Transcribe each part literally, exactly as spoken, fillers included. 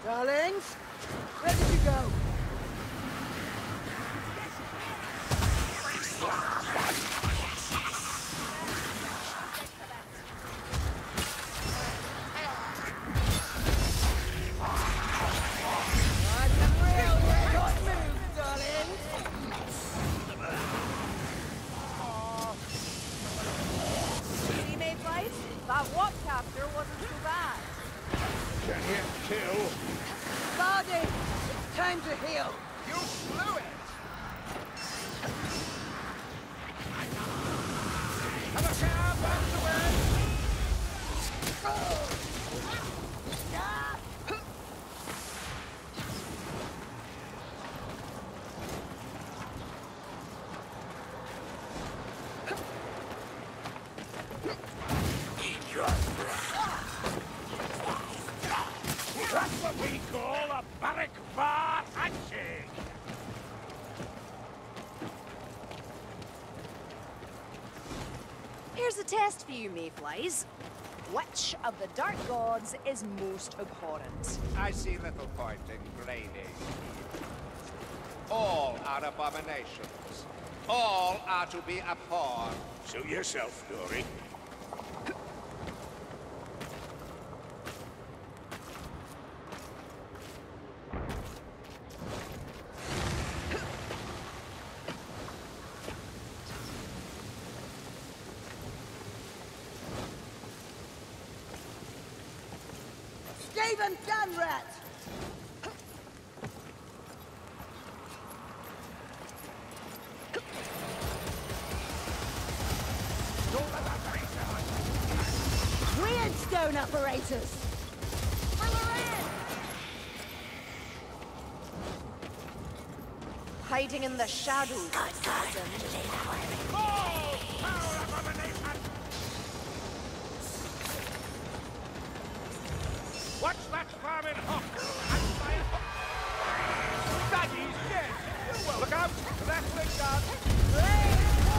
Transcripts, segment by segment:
Darlings, where did you go? That's a real red-hot move, darlings. See, Mayflies? That walk capture wasn't too bad. Can hit kill. Bardi, it's time to heal. You blew it! Have a cab back to where? That's what we call a barrack bar handshake! Here's a test for you, Mayflies. Which of the dark gods is most abhorrent? I see little point in grading. All are abominations. All are to be abhorred. Suit yourself, Dory. Stephen Dunrat! Weird stone operators! Hiding in the shadows, assassin. Oh! Power abomination! Watch that farming hawk! And my hawk! Daddy's dead! Look out! Left leg down!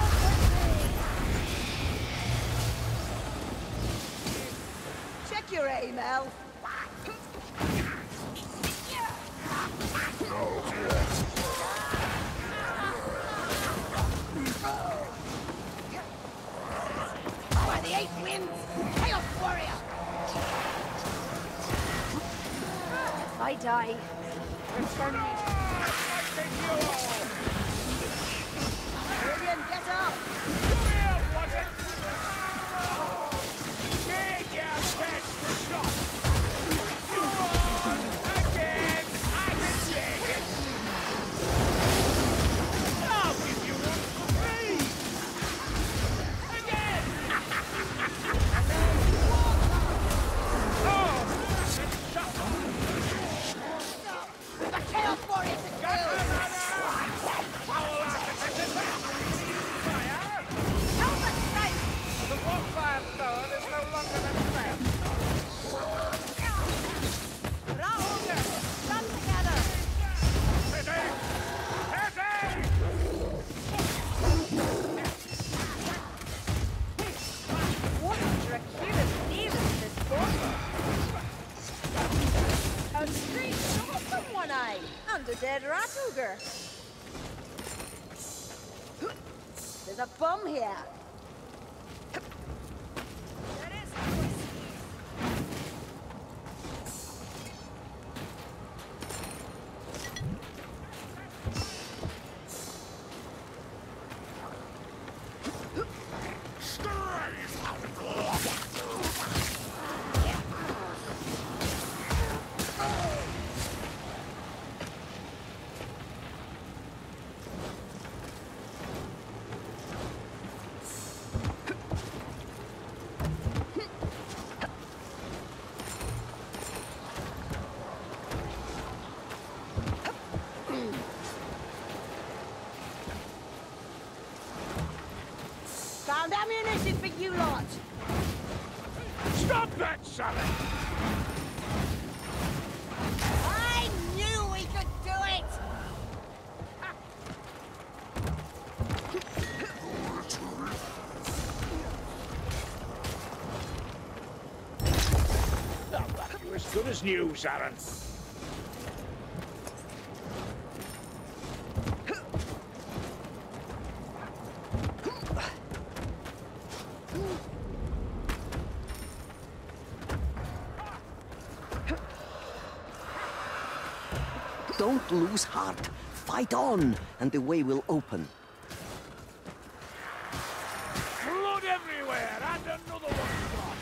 Check your aim, Elf. By the eight winds, Chaos Warrior! If I die, return me. Julian, get up! The Chaos Warrior is killed! Helmet strike! The Warfire Thorn is no longer than threat. Rahoger! Stand together! Heading! Heading! What a Dracula's name is this book? A straight shot from one eye! Undead Rahoger! There's a bomb here! There is Found ammunition for you lot! Stop that, Sally! I knew we could do it! You're as good as new, Zarin. Don't lose heart. Fight on, and the way will open. Blood everywhere, and another one gone.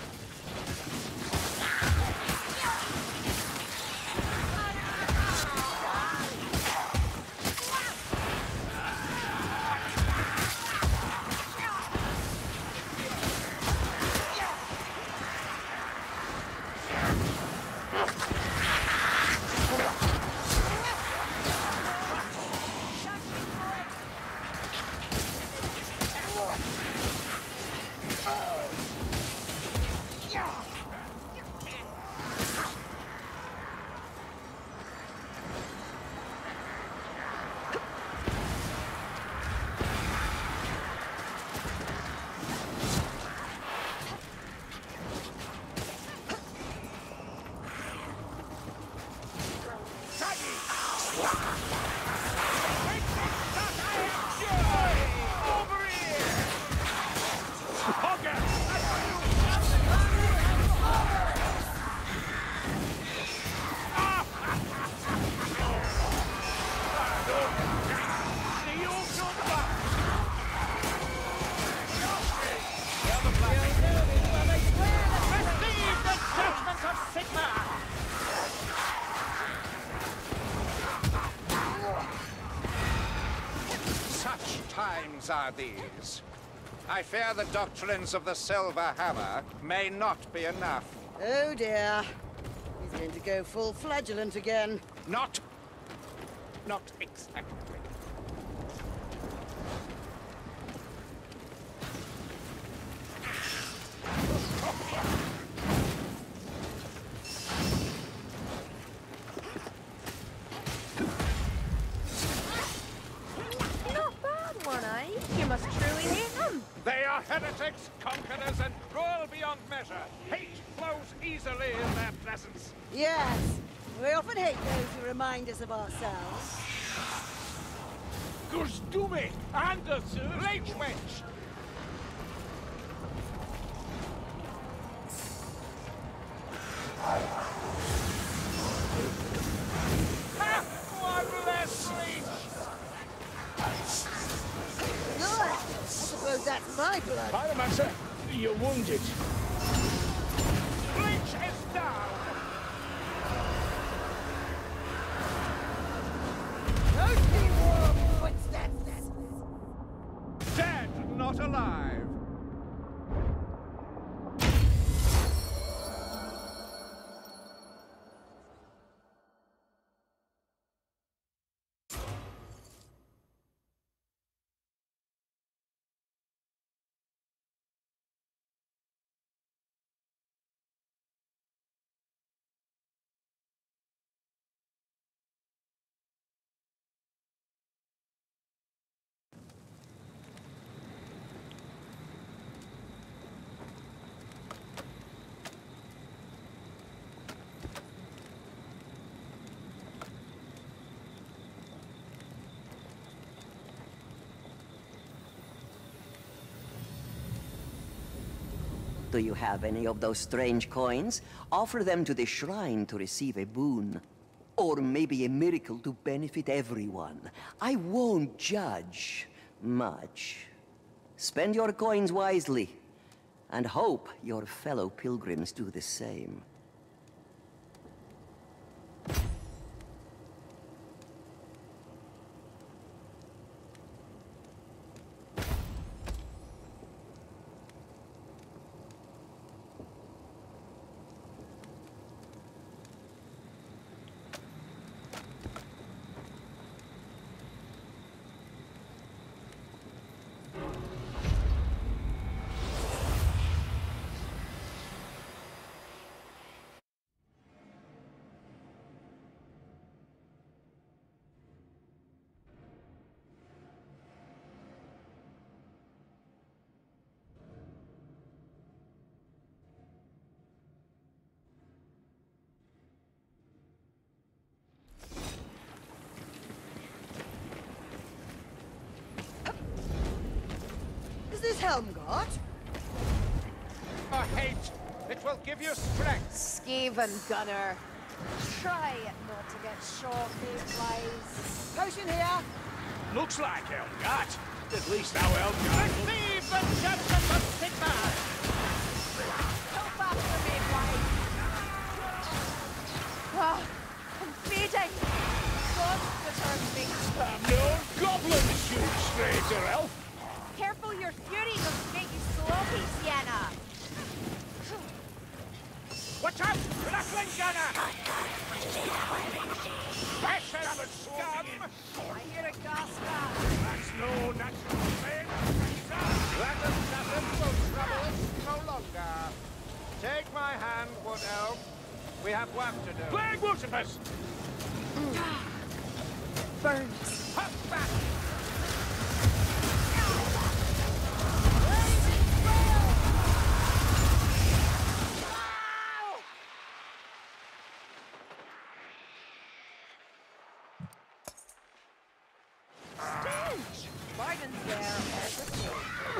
Times are these. I fear the doctrines of the Silver Hammer may not be enough. Oh dear. He's going to go full flagellant again. Not... not exactly. You must truly hate them. They are heretics, conquerors, and cruel beyond measure. Hate flows easily in their presence. Yes. We often hate those who remind us of ourselves. Gurstume, Anders, Reichwench. Ha! One less leech! I suppose that's my blood. Pyromancer, you're wounded. Bleach is down! Thirsty warm footsteps. Dead, not alive. Do you have any of those strange coins? Offer them to the shrine to receive a boon. Or maybe a miracle to benefit everyone. I won't judge much. Spend your coins wisely, and hope your fellow pilgrims do the same. This helm got? A hate. It will give you strength. Skaven Gunner. Try not to get shot, mayflies. Potion here. Looks like Elgat. At least our Elgat. Receive the judgment of Sigmar! Go faster, mayflies. Ah, I'm fading. God, return me. I'm no goblin shoot, stranger elf. Careful your fury doesn't make you sloppy, Sienna. Watch out! Rattling gunner! Pressure of a scum! I hear a gas gun. That's no natural thing! That assassin will trouble us no longer. Take my hand, Wood Elf. We have work to do. Plague Lucifer's! Burns. Hop back! Biden's there all the same.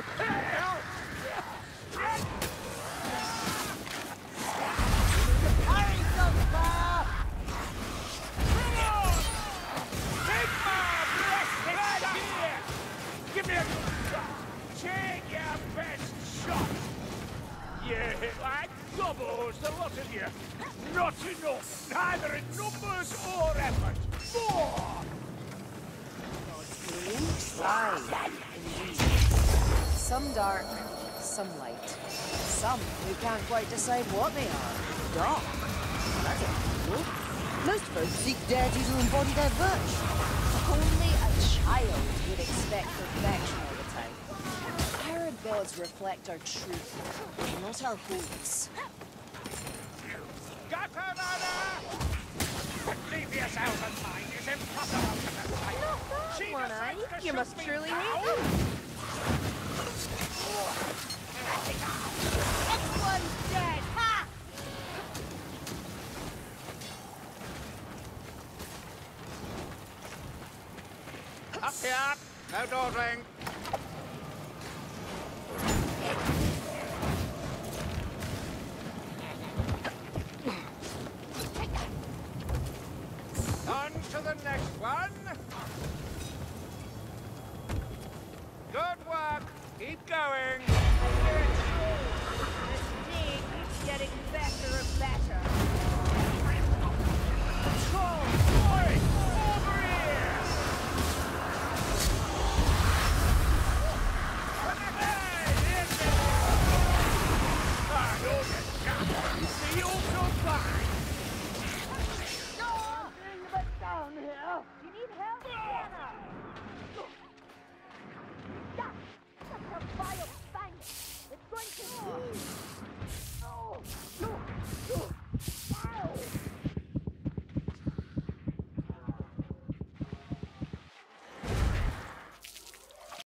Give me a shot! Take your best shot! Yeah, like gobos, the lot of you. Not enough, neither in numbers or effort. More! Right, indeed. Some dark, some light. Some we can't quite decide what they are. Dark. That's it. Most folks seek deities who embody their virtue. Only a child would expect perfection all the time. Our gods reflect our truth, not our hopes. Got her, Nana! Leave yourself and mine is impossible to decide. Not that She one, decides eh? to You shoot must me truly now. hate them. This one's dead! Ha! Up here! No dawdling! On to the next one! Good work! Keep going! This day keeps getting better and better.